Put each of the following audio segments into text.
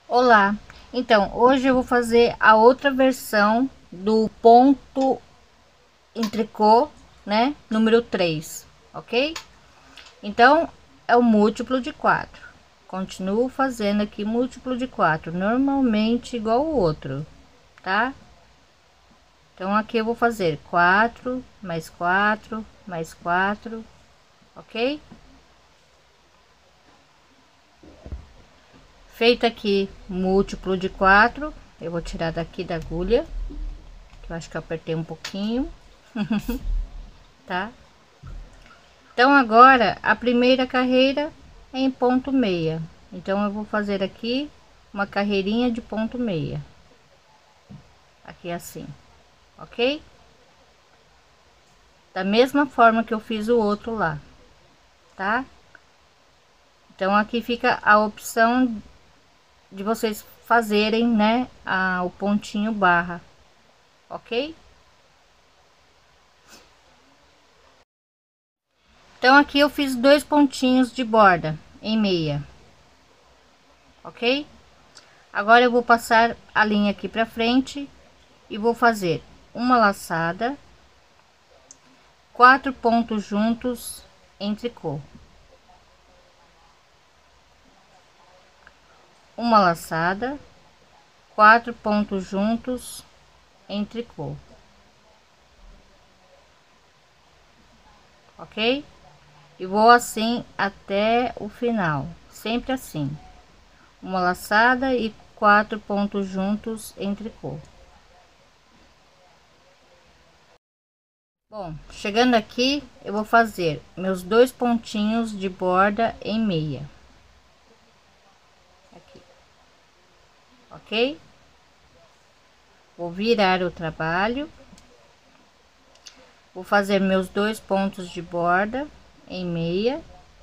Olá, então hoje eu vou fazer a outra versão do ponto em tricô, né? Número 3, ok? Então é o múltiplo de 4. Continuo fazendo aqui múltiplo de 4, normalmente igual o outro, tá? Então aqui eu vou fazer 4 mais 4 mais 4, ok? Feito aqui múltiplo de 4, eu vou tirar daqui da agulha, que eu acho que eu apertei um pouquinho, tá? Então agora a primeira carreira é em ponto meia, então eu vou fazer aqui uma carreirinha de ponto meia, aqui assim, ok? Da mesma forma que eu fiz o outro lá, tá? Então aqui fica a opção de vocês fazerem, né, o pontinho barra, ok? Então aqui eu fiz dois pontinhos de borda em meia, ok? Agora eu vou passar a linha aqui para frente e vou fazer uma laçada, 4 pontos juntos em tricô, uma laçada, 4 pontos juntos em tricô, ok? E vou assim até o final, sempre assim, uma laçada e 4 pontos juntos em tricô. Bom, chegando aqui eu vou fazer meus dois pontinhos de borda em meia, aqui, ok? Vou virar o trabalho, vou fazer meus dois pontos de borda em meia,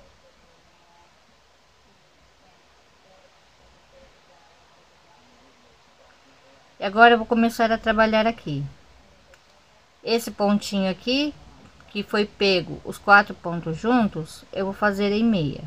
e agora eu vou começar a trabalhar aqui esse pontinho aqui que foi pego os 4 pontos juntos, eu vou fazer em meia.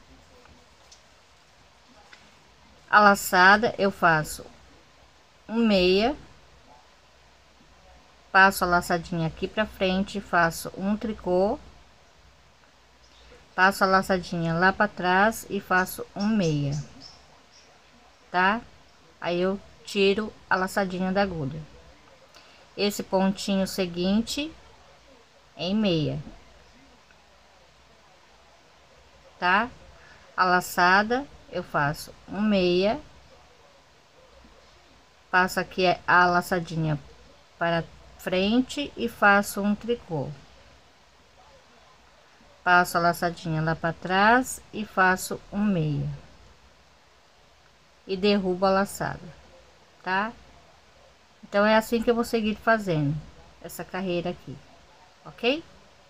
A laçada eu faço um meia, passo a laçadinha aqui para frente, faço um tricô, passo a laçadinha lá para trás e faço um meia, tá? Aí eu tiro a laçadinha da agulha. Esse pontinho seguinte em meia, tá? A laçada eu faço um meia, passo aqui a laçadinha para frente e faço um tricô, passo a laçadinha lá para trás e faço um meia e derrubo a laçada, tá? Então é assim que eu vou seguir fazendo essa carreira aqui, ok?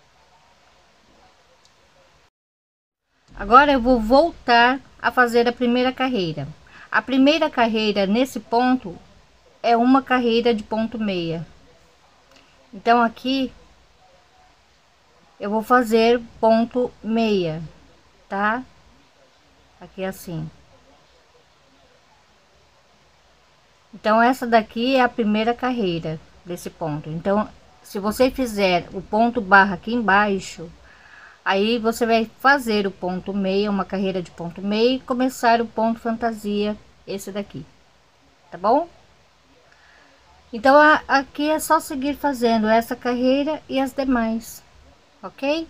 Agora eu vou voltar a fazer a primeira carreira. A primeira carreira nesse ponto é uma carreira de ponto meia. Então aqui eu vou fazer ponto meia, tá? Aqui assim. Então essa daqui é a primeira carreira desse ponto. Então se você fizer o ponto barra aqui embaixo, aí você vai fazer o ponto meia, uma carreira de ponto meia e começar o ponto fantasia, esse daqui, tá bom? Então aqui é só seguir fazendo essa carreira e as demais, ok?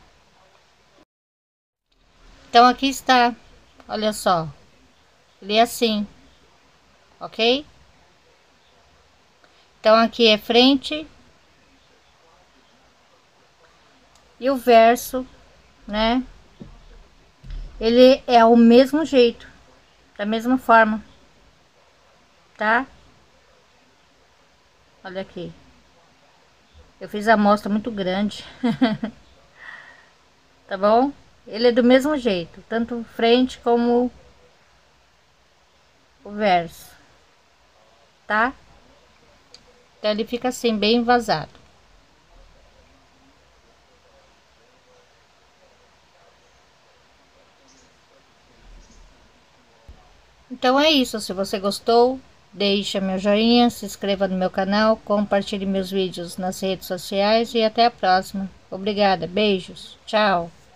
Então aqui está, olha só, ele é assim, ok? Então aqui é frente e o verso, né? Ele é o mesmo jeito, da mesma forma, tá? Olha aqui, eu fiz a amostra muito grande, tá bom? Ele é do mesmo jeito, tanto frente como o verso, tá? Então ele fica assim bem vazado. Então é isso, se você gostou, deixa meu joinha, se inscreva no meu canal, compartilhe meus vídeos nas redes sociais e até a próxima. Obrigada, beijos, tchau.